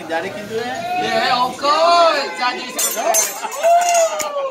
Daddy can do it? Yeah, of course. Daddy's